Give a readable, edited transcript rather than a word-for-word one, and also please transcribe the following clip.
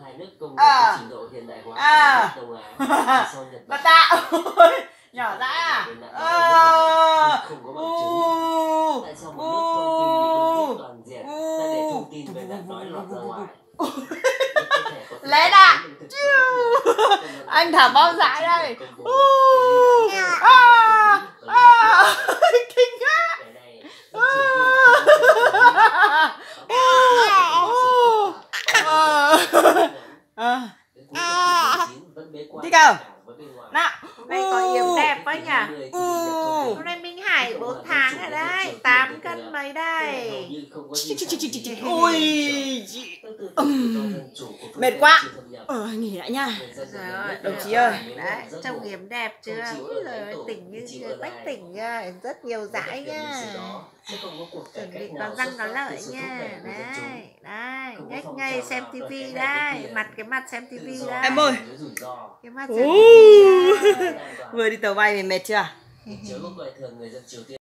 hai nước công nghiệp có trình độ hiện đại hóa cao nhất Đông Á. Sau Nhật Bản. Tạ nhỏ dãi à? Không có bằng chứng. Tại sao một nước thông tin bị bưng bít toàn diện lại để thông tin về nạn nói lọt ra ngoài? Lén à? Anh thả bom dãi đây. Kinh quá. Thích không? Nào. Hôm nay có yếm đẹp quá nhỉ? Hôm nay Minh Hải 4 tháng rồi đấy, 8 cân mấy đây. Ui, mệt quá. Nghỉ lại nha. Đồng chí ơi. Đấy, trông yếm đẹp chưa? Ui giời, tỉnh như bách tỉnh nha, rất nhiều dãi nha. Chuẩn bị có răng có lợi nha. Đấy, đấy, nhách ngay xem tivi đây, cái mặt xem tivi đây. Em ơi. Cái mặt xem tivi. Vừa đi tàu bay thì mệt chưa?